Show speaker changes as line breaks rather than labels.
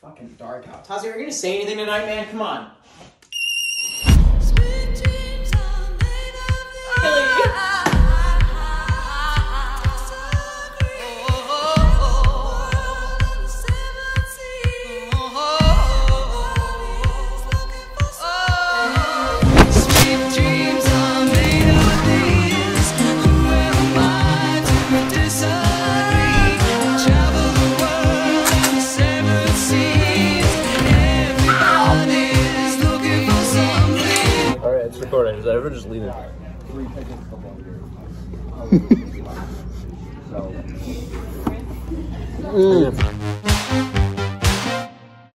fucking dark out. Tazi, are you gonna say anything tonight, man? Come on.
Recording. Does that ever just leave it? So.